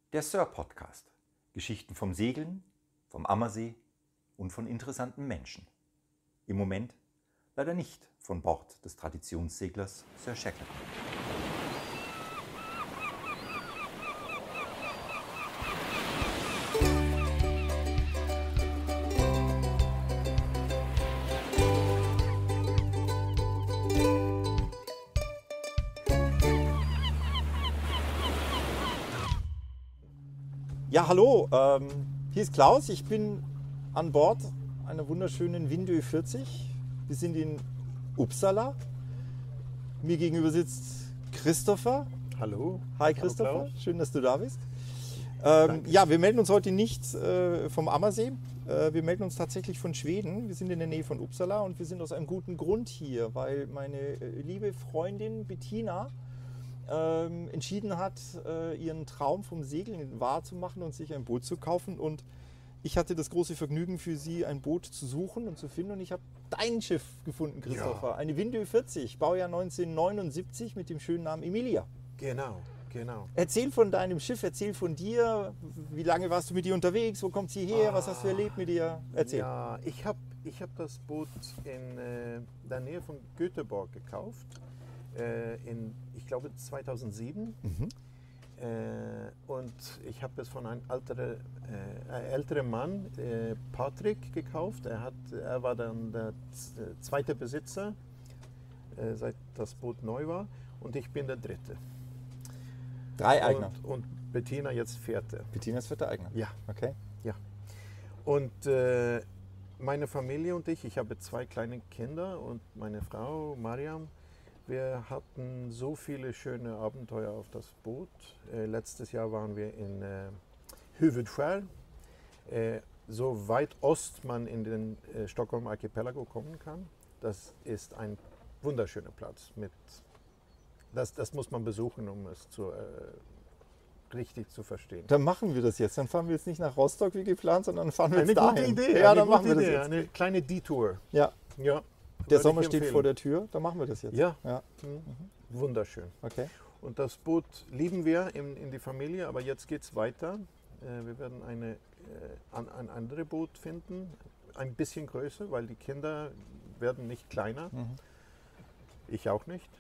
Der Sir-Podcast. Geschichten vom Segeln, vom Ammersee und von interessanten Menschen. Im Moment leider nicht von Bord des Traditionsseglers Sir Shackleton. Ja, hallo, hier ist Klaus. Ich bin an Bord einer wunderschönen Windö 40. Wir sind in Uppsala. Mir gegenüber sitzt Christopher. Hallo. Hi Christopher, Hallo, Klaus. schön, dass du da bist. Danke. Ja, wir melden uns heute nicht vom Ammersee. Wir melden uns tatsächlich von Schweden. Wir sind in der Nähe von Uppsala und wir sind aus einem guten Grund hier, weil meine liebe Freundin Bettina entschieden hat, ihren Traum vom Segeln wahrzumachen und sich ein Boot zu kaufen. Und ich hatte das große Vergnügen, für sie ein Boot zu suchen und zu finden. Und ich habe dein Schiff gefunden, Christopher. Ja. Eine Windö 40, Baujahr 1979 mit dem schönen Namen Emilia. Genau. Erzähl von deinem Schiff, erzähl von dir. Wie lange warst du mit ihr unterwegs? Wo kommt sie her? Was hast du erlebt mit ihr? Erzähl. Ja, ich hab das Boot in der Nähe von Göteborg gekauft. Ich glaube 2007. Und ich habe es von einem älteren Mann, Patrick, gekauft. Er war dann der zweite Besitzer, seit das Boot neu war. Und ich bin der dritte. 3 Eigner. Und Bettina jetzt vierte. Bettina ist 4. Eigner. Ja. Okay. Ja. Und meine Familie und ich habe 2 kleine Kinder und meine Frau Mariam. Wir hatten so viele schöne Abenteuer auf das Boot. Letztes Jahr waren wir in Huvudskär, so weit Ost man in den Stockholm Archipelago kommen kann. Das ist ein wunderschöner Platz. Das muss man besuchen, um es richtig zu verstehen. Dann machen wir das jetzt. Dann fahren wir jetzt nicht nach Rostock wie geplant, sondern fahren wir Eine jetzt dahin. gute Idee. Ja, eine dann machen wir gute das Idee. jetzt. Eine kleine Detour. Ja, Ja. der würde Sommer ich steht empfehlen. vor der Tür. Dann machen wir das jetzt. Ja. Ja. Wunderschön. Okay. Und das Boot lieben wir in die Familie, aber jetzt geht es weiter. Wir werden ein anderes Boot finden, ein bisschen größer, weil die Kinder werden nicht kleiner. Ich auch nicht.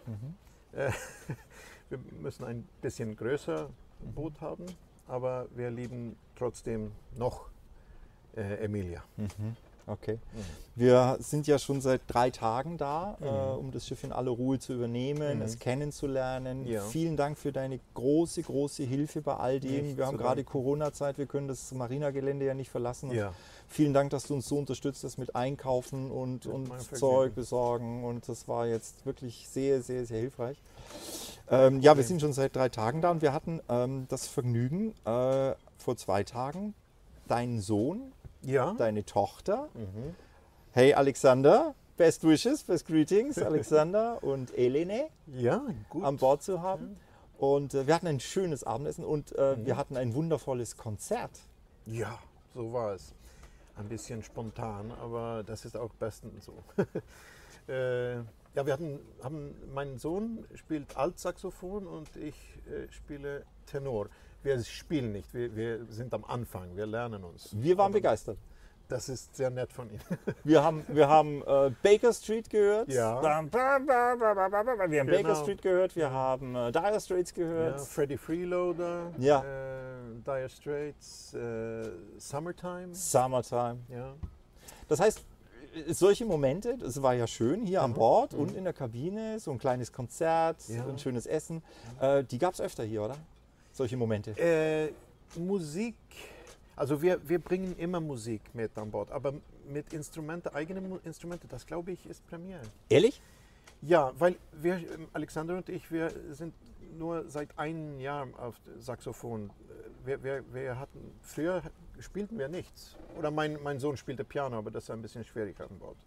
Wir müssen ein bisschen größer Boot haben, aber wir lieben trotzdem noch Emilia. Okay. Wir sind ja schon seit 3 Tagen da, um das Schiff in aller Ruhe zu übernehmen, es kennenzulernen. Ja. Vielen Dank für deine große, große Hilfe bei all dem. Nicht Wir haben zu gerade danken. Corona-Zeit, wir können das Marina-Gelände ja nicht verlassen. Und Ja. vielen Dank, dass du uns so unterstützt hast mit Einkaufen und mein Vergnügen. Zeug besorgen. Und das war jetzt wirklich sehr, sehr, sehr hilfreich. Ja, wir sind schon seit 3 Tagen da und wir hatten das Vergnügen, vor 2 Tagen deinen Sohn, Ja. deine Tochter. Hey Alexander, best wishes, best greetings, Alexander und Elene Ja, gut. an Bord zu haben. Und wir hatten ein schönes Abendessen und wir hatten ein wundervolles Konzert. Ja, so war es. Ein bisschen spontan, aber das ist auch bestens so. Ja, mein Sohn spielt Altsaxophon und ich spiele Tenor. Wir spielen nicht, wir sind am Anfang, wir lernen uns. Wir waren Aber begeistert. Das ist sehr nett von Ihnen. Wir haben Baker Street gehört. Ja. Wir haben Baker Genau. Street gehört, wir haben Dire Straits Ja, gehört. Freddie Freeloader, Ja. Dire Straits, Summertime. Summertime. Ja. Das heißt, solche Momente, das war ja schön hier an Bord und in der Kabine, so ein kleines Konzert, Ja. ein schönes Essen. Die gab es öfter hier, oder? Solche Momente. Musik, also wir bringen immer Musik mit an Bord, aber mit eigenen Instrumente, das glaube ich ist Premiere. Ehrlich? Ja, weil Alexander und ich, wir sind nur seit einem Jahr auf Saxophon. Früher spielten wir nichts. Oder mein Sohn spielte Piano, aber das ist ein bisschen schwieriger an Bord.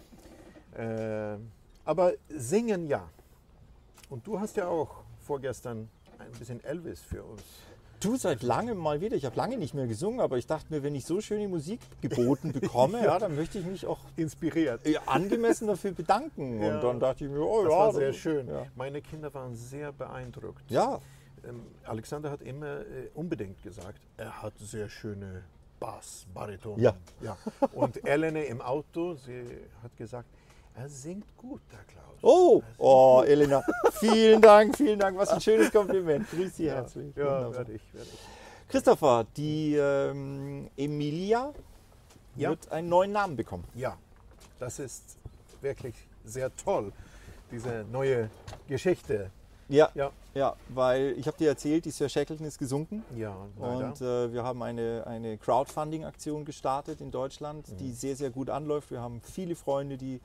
Aber singen ja. Und du hast ja auch vorgestern ein bisschen Elvis für uns. Du, seit langem mal wieder. Ich habe lange nicht mehr gesungen, aber ich dachte mir, wenn ich so schöne Musik geboten bekomme, ja, dann möchte ich mich auch Inspiriert. angemessen dafür bedanken. Ja. Und dann dachte ich mir, oh Das ja. war sehr schön. Ja. Meine Kinder waren sehr beeindruckt. Ja. Alexander hat immer unbedingt gesagt, er hat sehr schöne Bass, Bariton. Ja. Ja. Und Elene im Auto, sie hat gesagt, er singt gut, der Klaus. Oh, Elena, vielen Dank, was ein schönes Kompliment. Grüß Sie herzlich. Ja, Wunderbar. werde ich. Christopher, die Emilia Ja. wird einen neuen Namen bekommen. Ja, das ist wirklich sehr toll, diese neue Geschichte. Ja, Ja, ja, weil ich habe dir erzählt, die Sir Shackleton ist gesunken. ja, leider. Und wir haben eine Crowdfunding-Aktion gestartet in Deutschland, die sehr, sehr gut anläuft. Wir haben viele Freunde, die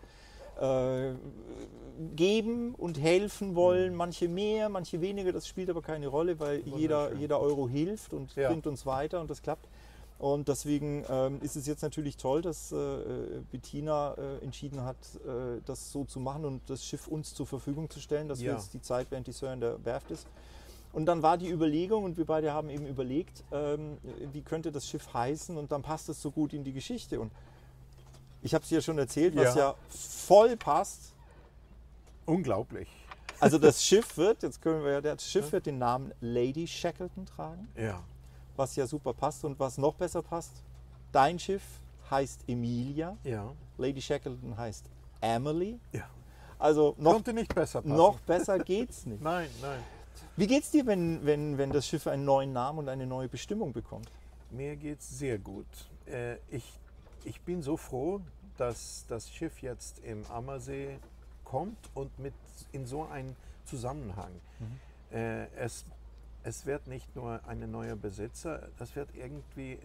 geben und helfen wollen, manche mehr, manche weniger. Das spielt aber keine Rolle, weil jeder Euro hilft und bringt uns weiter und das klappt. Und deswegen ist es jetzt natürlich toll, dass Bettina entschieden hat, das so zu machen und das Schiff uns zur Verfügung zu stellen, dass wir jetzt die Zeit, während die Sir in der Werft ist. Und dann war die Überlegung, und wir beide haben eben überlegt, wie könnte das Schiff heißen, und dann passt es so gut in die Geschichte. Und ich habe es dir schon erzählt, was ja voll passt. Unglaublich. Also das Schiff wird, das Schiff wird den Namen Lady Shackleton tragen. Ja. Was ja super passt, und was noch besser passt, dein Schiff heißt Emilia, Ja. Lady Shackleton heißt Emily. Ja. Also Konnte nicht besser passen. noch besser geht's nicht. Nein. Wie geht's dir, wenn das Schiff einen neuen Namen und eine neue Bestimmung bekommt? Mir geht's sehr gut. Ich bin so froh, dass das Schiff jetzt im Ammersee kommt und in so einen Zusammenhang. Es wird nicht nur ein neuer Besitzer, es wird irgendwie,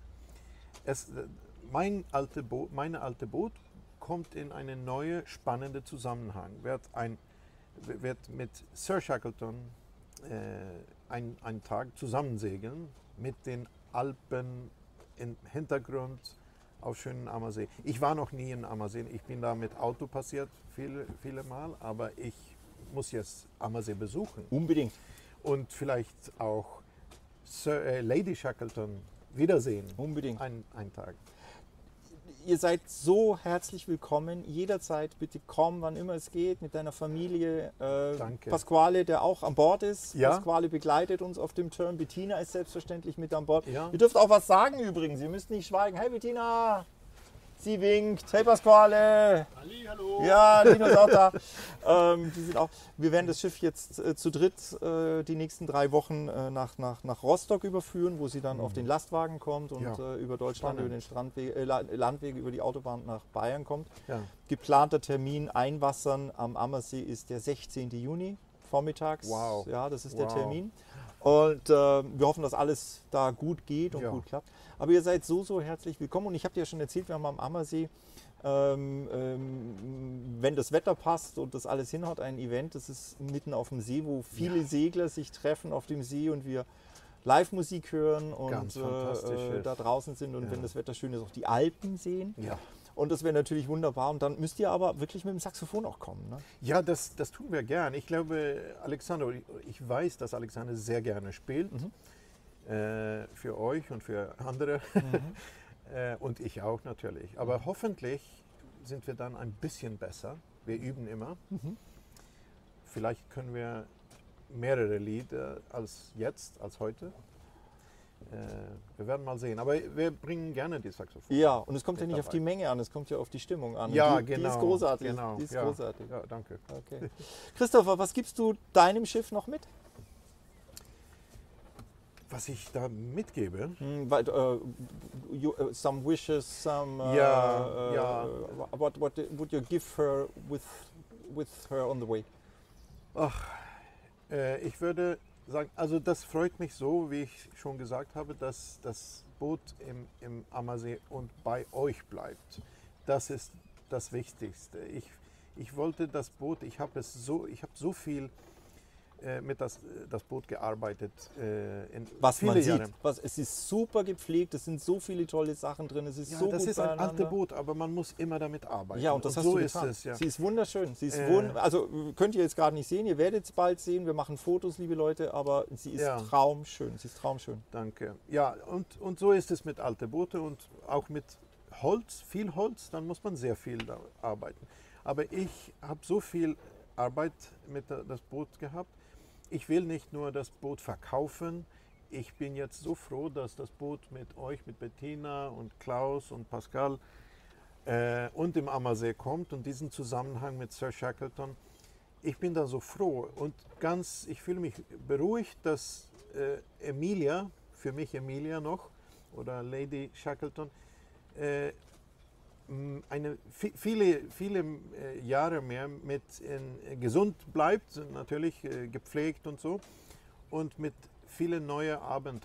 meine alte Boot kommt in einen neuen spannenden Zusammenhang, wird mit Sir Shackleton einen Tag zusammensegeln mit den Alpen im Hintergrund auf schönen Ammersee. Ich war noch nie in Ammersee, ich bin da mit Auto passiert viele Mal, aber ich muss jetzt Ammersee besuchen. Unbedingt. Und vielleicht auch Lady Shackleton wiedersehen. Unbedingt. Ein Tag. Ihr seid so herzlich willkommen. Jederzeit bitte komm, wann immer es geht, mit deiner Familie. Danke. Pasquale, der auch an Bord ist. Ja. Pasquale begleitet uns auf dem Turn. Bettina ist selbstverständlich mit an Bord. Ja. Ihr dürft auch was sagen übrigens. Ihr müsst nicht schweigen. Hey Bettina! Sie winkt. Hey Pasquale! Hallo! Ja, Lino ist auch da. Die sind auch. Wir werden das Schiff jetzt zu dritt die nächsten 3 Wochen nach Rostock überführen, wo sie dann auf den Lastwagen kommt und über Deutschland, Spannend. über den Landwege, über die Autobahn nach Bayern kommt. Ja. Geplanter Termin Einwassern am Ammersee ist der 16. Juni vormittags. Wow. Ja, das ist der Wow. Termin. Und wir hoffen, dass alles da gut geht und gut klappt. Aber ihr seid so herzlich willkommen. Und ich habe dir ja schon erzählt, wir haben am Ammersee, wenn das Wetter passt und das alles hinhaut, ein Event. Das ist mitten auf dem See, wo viele Segler sich treffen auf dem See und wir Live-Musik hören und Ganz fantastisch. da draußen sind und wenn das Wetter schön ist, auch die Alpen sehen. Ja. Und das wäre natürlich wunderbar. Und dann müsst ihr aber wirklich mit dem Saxophon auch kommen. Ne? Ja, das tun wir gern. Ich glaube, ich weiß, dass Alexander sehr gerne spielt. Für euch und für andere. Und ich auch natürlich. Aber hoffentlich sind wir dann ein bisschen besser. Wir üben immer. Vielleicht können wir mehrere Lieder als heute. Wir werden mal sehen. Aber wir bringen gerne die Saxophon. Ja, und es kommt ja nicht auf die Menge an, es kommt ja auf die Stimmung an. Ja, Die genau. ist großartig. Genau. Die ist Ja. großartig. Ja, danke. Okay. Christopher, was gibst du deinem Schiff noch mit? Was ich da mitgebe, Some wishes, some. What would you give her with her on the way? ich würde sagen, also das freut mich so, wie ich schon gesagt habe, dass das Boot im Ammersee und bei euch bleibt. Das ist das Wichtigste. Ich wollte das Boot, ich habe so viel mit das Boot gearbeitet in Was viele man sieht, Jahre. es ist super gepflegt, es sind so viele tolle Sachen drin, es ist Ja, so das gut ist ein beieinander. altes Boot, aber man muss immer damit arbeiten. Ja, und das hast so du ist getan. es. Ja. Sie ist wunderschön. Sie ist also könnt ihr jetzt gerade nicht sehen, ihr werdet es bald sehen. Wir machen Fotos, liebe Leute, aber sie ist traumschön. Sie ist traumschön. Danke. Ja, und so ist es mit alten Booten und auch mit Holz, viel Holz, dann muss man sehr viel da arbeiten. Aber ich habe so viel Arbeit mit das Boot gehabt. ich will nicht nur das Boot verkaufen. Ich bin jetzt so froh, dass das Boot mit euch, mit Bettina und Klaus und Pascal und dem Ammersee kommt und diesen Zusammenhang mit Sir Shackleton. Ich bin da so froh und ich fühle mich beruhigt, dass Emilia, für mich Emilia noch, oder Lady Shackleton, viele Jahre mehr gesund bleibt, natürlich gepflegt und so, und mit vielen neuen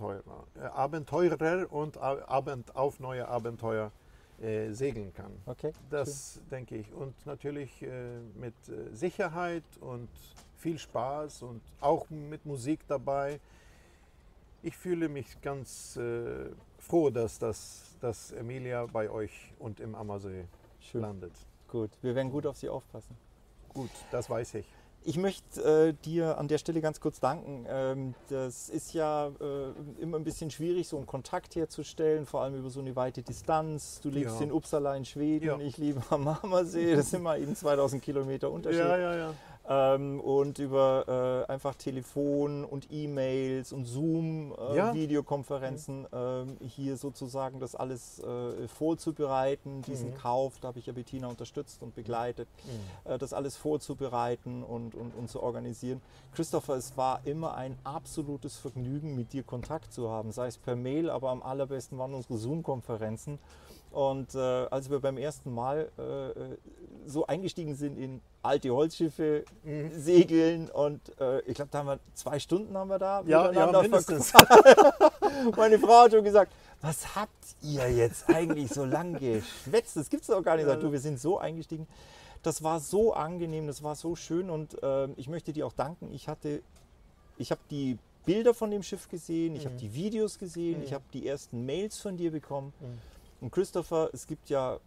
Abenteurer und auf neue Abenteuer segeln kann. Okay. Das denke ich. Und natürlich mit Sicherheit und viel Spaß und auch mit Musik dabei. Ich fühle mich ganz froh, dass Emilia bei euch und im Ammersee landet. Gut, wir werden gut auf Sie aufpassen. Gut, das weiß ich. Ich möchte dir an der Stelle ganz kurz danken. Das ist ja immer ein bisschen schwierig, so einen Kontakt herzustellen, vor allem über so eine weite Distanz. Du lebst in Uppsala in Schweden, ich lebe am Ammersee, das sind mal eben 2000 Kilometer Unterschied. Ja. Und über einfach Telefon und E-Mails und Zoom-Videokonferenzen hier sozusagen das alles vorzubereiten, diesen Kauf, da habe ich ja Bettina unterstützt und begleitet, das alles vorzubereiten und zu organisieren. Christopher, es war immer ein absolutes Vergnügen, mit dir Kontakt zu haben, sei es per Mail, aber am allerbesten waren unsere Zoom-Konferenzen. Und als wir beim ersten Mal so eingestiegen sind in alte Holzschiffe, segeln und ich glaube, da haben wir 2 Stunden miteinander mindestens. Meine Frau hat schon gesagt, was habt ihr jetzt eigentlich so lang geschwätzt? Das gibt es doch gar nicht. Du, wir sind so eingestiegen. Das war so angenehm, das war so schön und ich möchte dir auch danken. Ich habe die Bilder von dem Schiff gesehen, ich habe die Videos gesehen, ich habe die ersten Mails von dir bekommen. Und Christopher, es gibt ja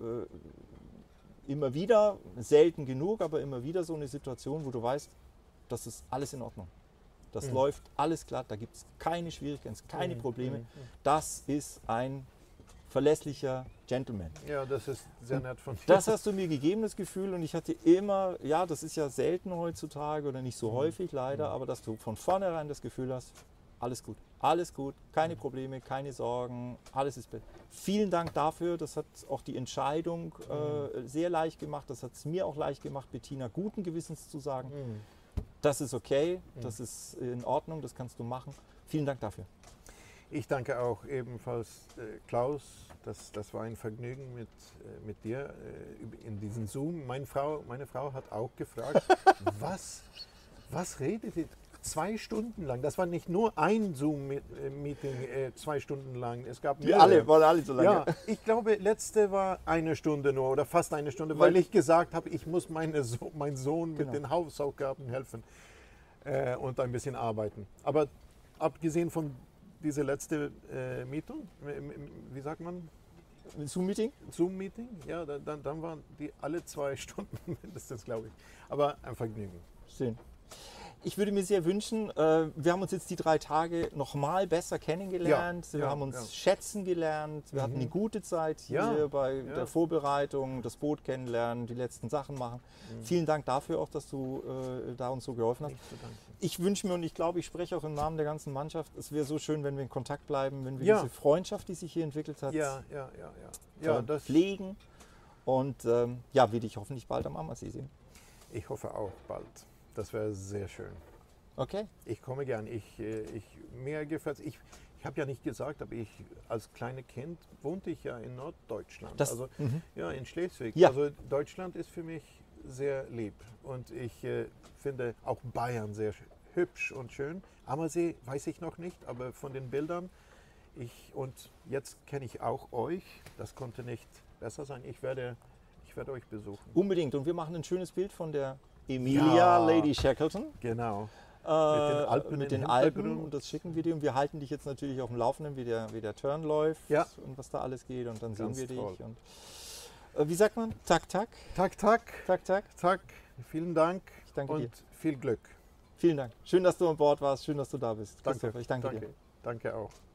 immer wieder, selten genug, aber immer wieder so eine Situation, wo du weißt, das ist alles in Ordnung. Das läuft alles glatt, da gibt es keine Schwierigkeiten, keine Probleme. Das ist ein verlässlicher Gentleman. Ja, das ist sehr nett von dir. Das hast du mir gegeben, das Gefühl, und ich hatte immer, ja, das ist ja selten heutzutage oder nicht so häufig leider, aber dass du von vornherein das Gefühl hast, alles gut, keine Probleme, keine Sorgen, alles ist besser. Vielen Dank dafür, das hat auch die Entscheidung sehr leicht gemacht, das hat es mir auch leicht gemacht, Bettina guten Gewissens zu sagen, das ist okay, das ist in Ordnung, das kannst du machen. Vielen Dank dafür. Ich danke auch ebenfalls Klaus, das war ein Vergnügen mit dir in diesem Zoom. Meine Frau hat auch gefragt, was redet ihr? 2 Stunden lang. Das war nicht nur ein Zoom-Meeting 2 Stunden lang. Es gab waren alle so lange. Ja, ich glaube, letzte war 1 Stunde nur oder fast 1 Stunde, weil ich gesagt habe, ich muss meinen Sohn mit den Hausaufgaben helfen und ein bisschen arbeiten. Aber abgesehen von dieser letzten Meeting, wie sagt man? Zoom-Meeting? Zoom-Meeting, ja, dann waren die alle 2 Stunden mindestens, glaube ich. Aber ein Vergnügen. Schön. Ich würde mir sehr wünschen, wir haben uns jetzt die 3 Tage nochmal besser kennengelernt, wir haben uns schätzen gelernt, wir hatten eine gute Zeit hier bei der Vorbereitung, das Boot kennenlernen, die letzten Sachen machen. Vielen Dank dafür auch, dass du da uns so geholfen hast. Ich wünsche mir und ich glaube, ich spreche auch im Namen der ganzen Mannschaft, es wäre so schön, wenn wir in Kontakt bleiben, wenn wir diese Freundschaft, die sich hier entwickelt hat, pflegen und wir dich hoffentlich bald am Ammersee sehen. Ich hoffe auch bald. Das wäre sehr schön. Okay. Ich komme gern. Mir gefällt es. Ich habe ja nicht gesagt, aber als kleines Kind wohnte ich ja in Norddeutschland. In Schleswig. Ja. Also Deutschland ist für mich sehr lieb. Und ich finde auch Bayern sehr hübsch und schön. Ammersee weiß ich noch nicht, aber von den Bildern. Und jetzt kenne ich auch euch. Das konnte nicht besser sein. Ich werde euch besuchen. Unbedingt. Und wir machen ein schönes Bild von der Emilia Lady Shackleton. Genau. Mit den Alpen. Und das schicken wir dir. Und wir halten dich jetzt natürlich auf dem Laufenden, wie der Turn läuft und was da alles geht. Und dann sehen wir dich. Und, wie sagt man? Tak, tak. Tak, tak. Tak, tak. Tak. Vielen Dank. Ich danke dir. Viel Glück. Vielen Dank. Schön, dass du an Bord warst. Schön, dass du da bist. Danke. Ich danke dir. Danke auch.